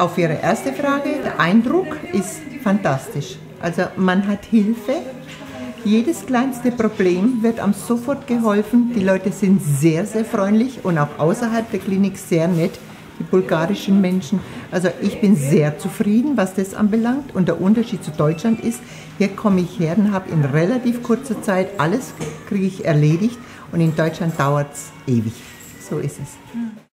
Auf Ihre erste Frage, der Eindruck ist fantastisch. Also man hat Hilfe, jedes kleinste Problem wird einem sofort geholfen. Die Leute sind sehr, sehr freundlich und auch außerhalb der Klinik sehr nett, die bulgarischen Menschen. Also ich bin sehr zufrieden, was das anbelangt. Und der Unterschied zu Deutschland ist, hier komme ich her und habe in relativ kurzer Zeit alles kriege ich erledigt und in Deutschland dauert es ewig. So ist es.